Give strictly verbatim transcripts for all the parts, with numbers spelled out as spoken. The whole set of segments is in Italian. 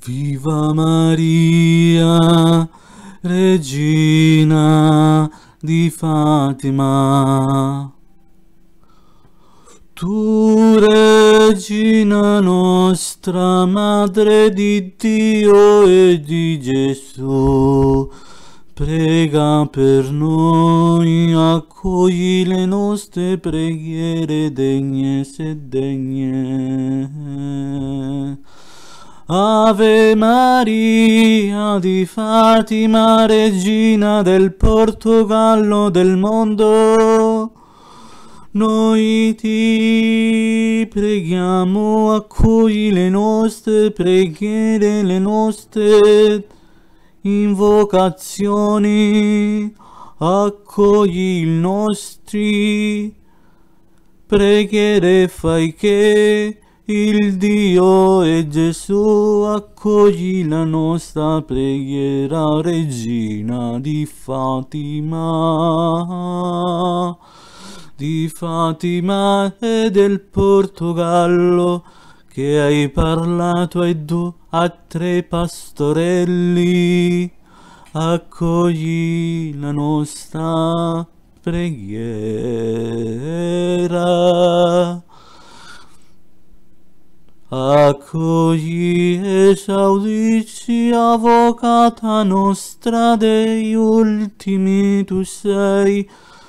Viva Maria, Regina di Fatima. Tu, Regina nostra, Madre di Dio e di Gesù, prega per noi, accogli le nostre preghiere degne e degne. Ave Maria di Fatima, Regina del Portogallo del mondo, noi ti preghiamo, accogli le nostre preghiere, le nostre invocazioni, accogli i nostri preghiere, fai che il Dio e Gesù accogli la nostra preghiera, Regina di Fatima, di Fatima e del Portogallo, che hai parlato ai due a tre pastorelli, accogli la nostra preghiera. Accogli, esaudici, avvocata nostra degli ultimi, tu sei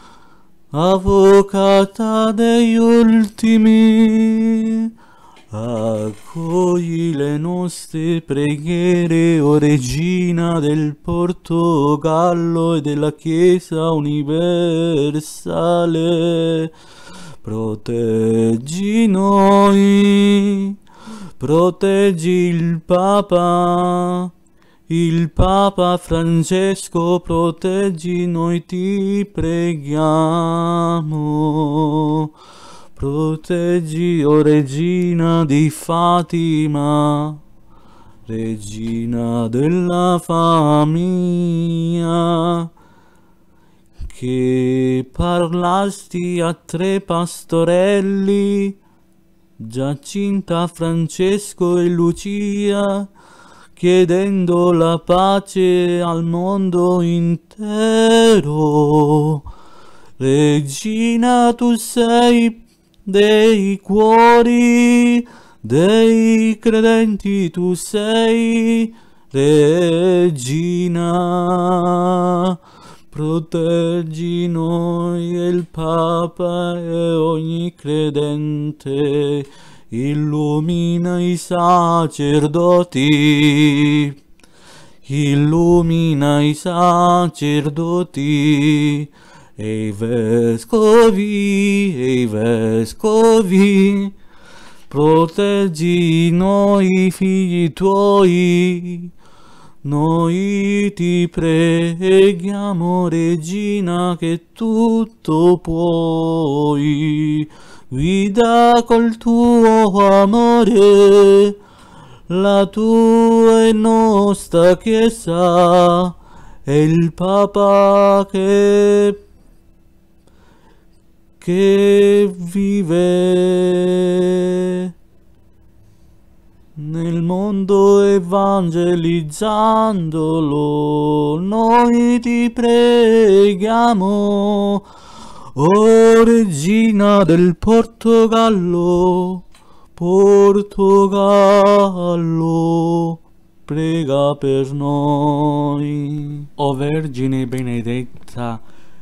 avvocata degli ultimi. Accogli le nostre preghiere, o Regina del Portogallo e della Chiesa universale. Proteggi noi, proteggi il Papa, il Papa Francesco, proteggi noi, ti preghiamo. Proteggi, o Regina di Fatima, Regina della famiglia, che parlasti a tre pastorelli, Giacinta, Francesco e Lucia, chiedendo la pace al mondo intero. Regina, tu sei dei cuori dei credenti, tu sei Regina. Proteggi noi e il Papa e ogni credente, illumina i sacerdoti, illumina i sacerdoti e i vescovi, e i vescovi, proteggi noi figli tuoi. Noi ti preghiamo, Regina, che tutto puoi, guida col tuo amore la tua e nostra Chiesa e il Papa che, che vive nel mondo evangelizzandolo. Noi ti preghiamo, o Regina del Portogallo, Portogallo, prega per noi. O Vergine benedetta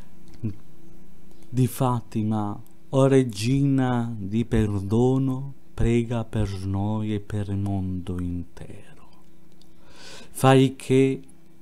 di Fatima, o Regina di perdono, prega per noi e per il mondo intero. Fai che,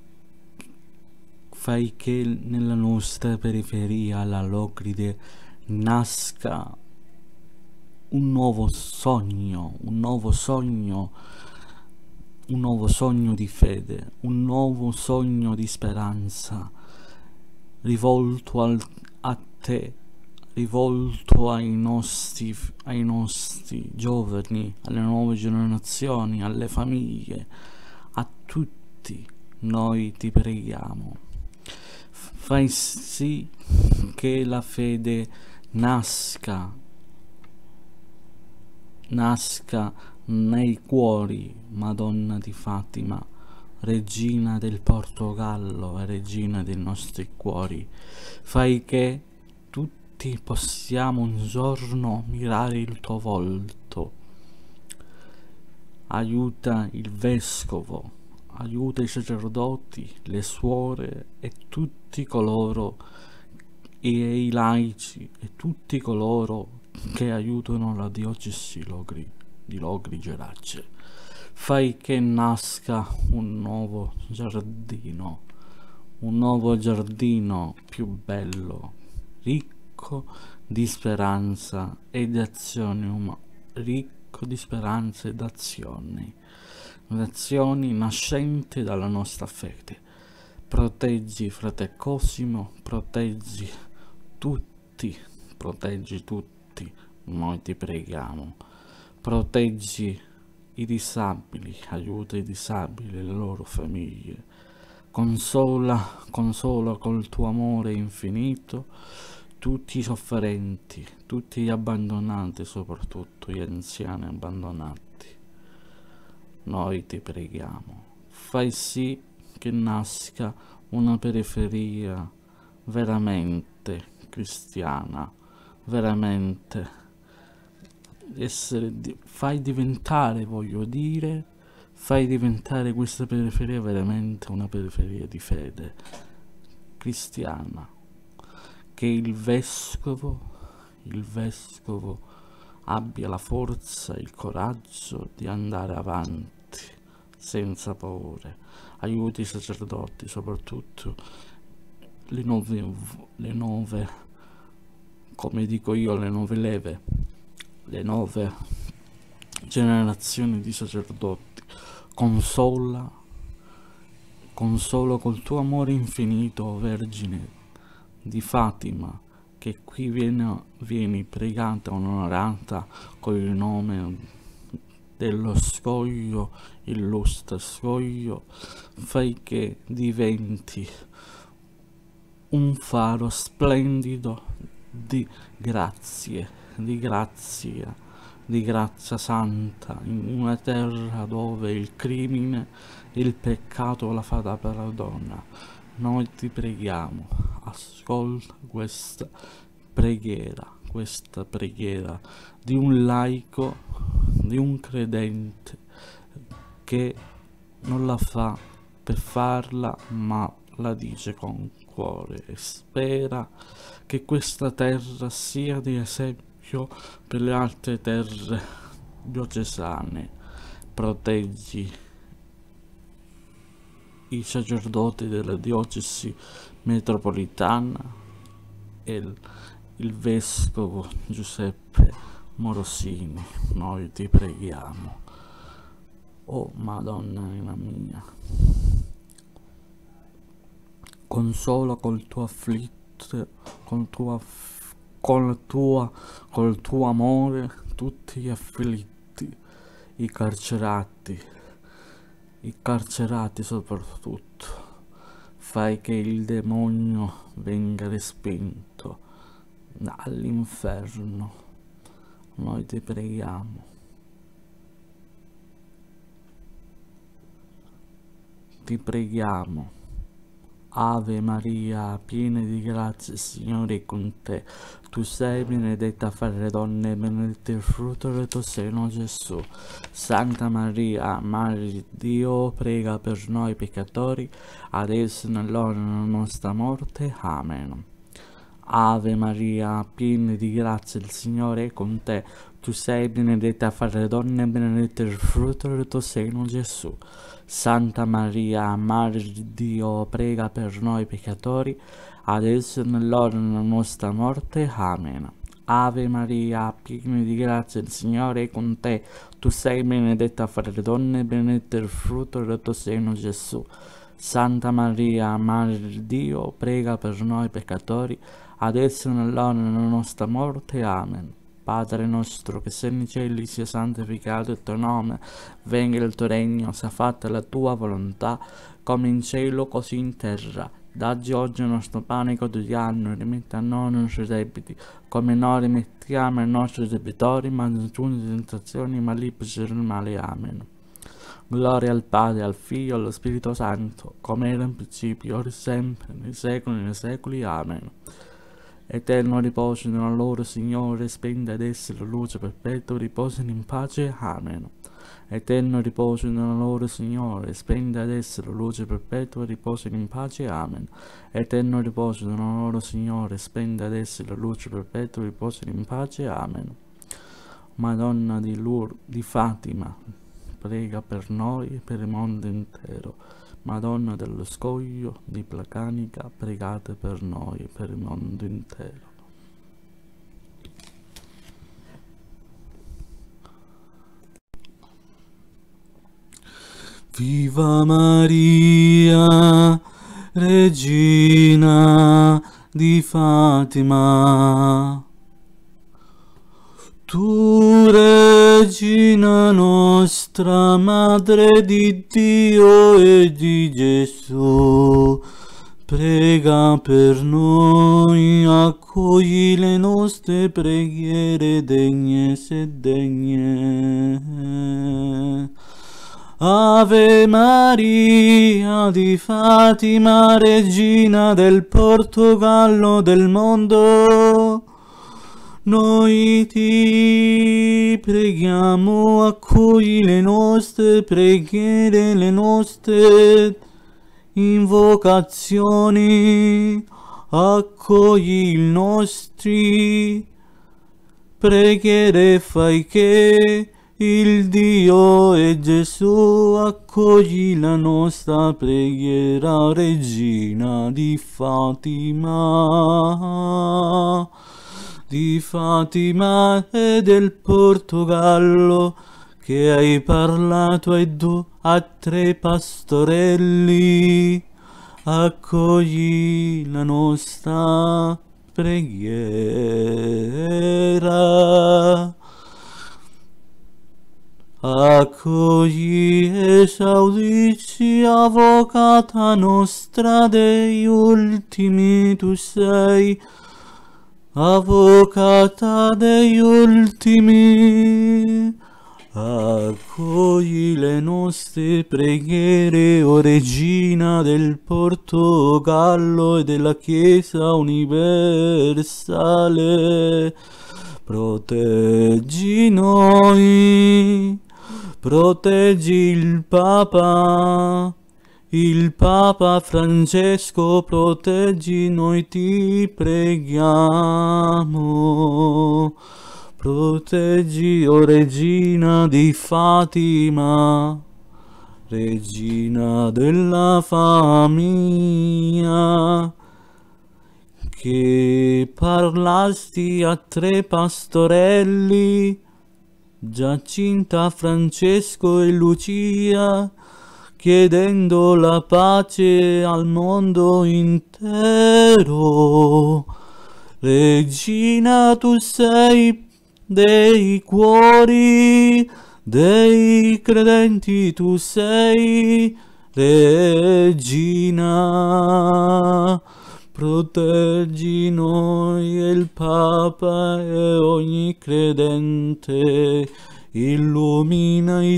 fai che nella nostra periferia, la Locride, nasca un nuovo sogno, un nuovo sogno, un nuovo sogno di fede, un nuovo sogno di speranza, rivolto al, a te, rivolto ai nostri, ai nostri giovani, alle nuove generazioni, alle famiglie, a tutti noi ti preghiamo. Fai sì che la fede nasca, nasca nei cuori, Madonna di Fatima, Regina del Portogallo e Regina dei nostri cuori. Fai che tutti possiamo un giorno mirare il tuo volto. Aiuta il vescovo, aiuta i sacerdoti, le suore e tutti coloro, e i laici e tutti coloro che aiutano la diocesi Logri, di Logri Gerace. Fai che nasca un nuovo giardino, un nuovo giardino più bello, ricco di speranza e di azioni umane, ricco di speranza ed azioni, azioni nascenti dalla nostra fede. Proteggi frate Cosimo, proteggi tutti, proteggi tutti, noi ti preghiamo. Proteggi i disabili, aiuta i disabili e le loro famiglie. Consola, consola col tuo amore infinito tutti i sofferenti, tutti gli abbandonati, soprattutto gli anziani abbandonati. Noi ti preghiamo. Fai sì che nasca una periferia veramente cristiana, veramente essere, fai diventare, voglio dire, fai diventare questa periferia veramente una periferia di fede cristiana, che il vescovo, il vescovo abbia la forza, il coraggio di andare avanti senza paure. Aiuti i sacerdoti, soprattutto le nuove, le nuove, come dico io, le nuove leve, le nuove generazioni di sacerdoti. Consola, consola col tuo amore infinito, Vergine di Fatima, che qui viene, vieni pregata, onorata con il nome dello scoglio, illustre scoglio. Fai che diventi un faro splendido di grazie, di grazia, di grazia santa, in una terra dove il crimine, il peccato la fa da perdona. Noi ti preghiamo, ascolta questa preghiera, questa preghiera di un laico, di un credente che non la fa per farla, ma la dice con cuore e spera che questa terra sia di esempio per le altre terre diocesane. Proteggi i sacerdoti della diocesi metropolitana e il, il vescovo Giuseppe Morosini. Noi ti preghiamo. Oh Madonna mia, consola col tuo afflitto, col tuo, aff- col tuo, col tuo amore tutti gli afflitti, i carcerati, i carcerati soprattutto. Fai che il demonio venga respinto all'inferno. Noi ti preghiamo. Ti preghiamo. Ave Maria, piena di grazia, il Signore è con te. Tu sei benedetta fra le donne e benedetto il frutto del tuo seno, Gesù. Santa Maria, Madre di Dio, prega per noi peccatori, adesso e nell'ora della nostra morte. Amen. Ave Maria, piena di grazia, il Signore è con te. Tu sei benedetta fra le donne e benedetto il frutto del tuo seno, Gesù. Santa Maria, Madre di Dio, prega per noi peccatori, adesso e nell'ora della nostra morte. Amen. Ave Maria, piena di grazia, il Signore è con te. Tu sei benedetta fra le donne e benedetto il frutto del tuo seno, Gesù. Santa Maria, Madre di Dio, prega per noi peccatori, adesso e nell'ora della nostra morte. Amen. Padre nostro che sei nei cieli, sia santificato il tuo nome, venga il tuo regno, sia fatta la tua volontà, come in cielo così in terra. Daggi oggi il nostro pane quotidiano e rimetti a noi i nostri debiti, come noi rimettiamo ai nostri debitori, ma non ci indurre in tentazioni, ma liberaci dal male. Amen. Gloria al Padre, al Figlio e allo Spirito Santo, come era in principio, ora e sempre, nei secoli e nei secoli. Amen. Eterno riposo nella loro, Signore, spegni ad essi la luce perpetua, riposino in pace. Amen. Eterno riposo nella loro, Signore, spegni ad essi la luce perpetua, riposino in pace. Amen. Eterno riposo nella loro, Signore, spegni ad essi la luce perpetua, riposino in pace. Amen. Madonna di Lourdes, di Fatima, prega per noi e per il mondo intero. Madonna dello Scoglio di Placanica, pregate per noi e per il mondo intero. Viva Maria, Regina di Fatima, tu Regina nostra, Madre di Dio e di Gesù, prega per noi, accogli le nostre preghiere degne e degne. Ave Maria di Fatima, Regina del Portogallo del mondo, noi ti preghiamo, accogli le nostre preghiere, le nostre invocazioni, accogli i nostri preghiere, fai che il Dio e Gesù accogli la nostra preghiera, Regina di Fatima, di Fatima e del Portogallo, che hai parlato ai due a tre pastorelli, accogli la nostra preghiera. Accogli esaudisci, avvocata nostra degli ultimi, tu sei avvocata degli ultimi. Accogli le nostre preghiere, o Regina del Portogallo e della Chiesa universale. Proteggi noi, proteggi il Papa, il Papa Francesco, proteggi noi, ti preghiamo. Proteggi, o Regina di Fatima, Regina della famiglia, che parlasti a tre pastorelli, Giacinta, Francesco e Lucia, chiedendo la pace al mondo intero. Regina, tu sei dei cuori dei credenti, tu sei Regina. Proteggi noi e il Papa e ogni credente, illumina i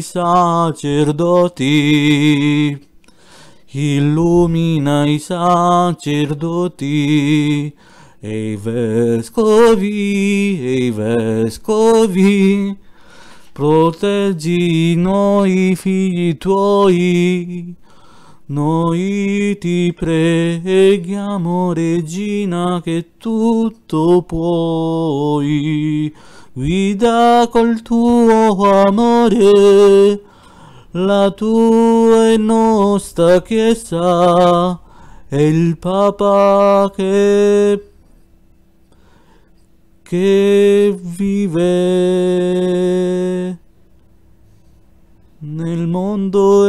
sacerdoti, illumina i sacerdoti e i vescovi, e i vescovi, proteggi noi figli tuoi. Noi ti preghiamo, Regina, che tutto puoi, guida col tuo amore la tua e nostra Chiesa e il Papa che, che vive nel mondo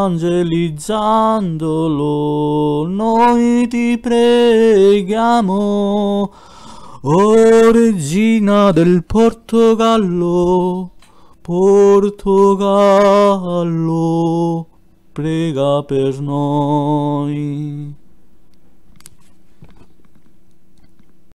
evangelizzandolo. Noi ti preghiamo, o Regina del Portogallo, Portogallo, prega per noi.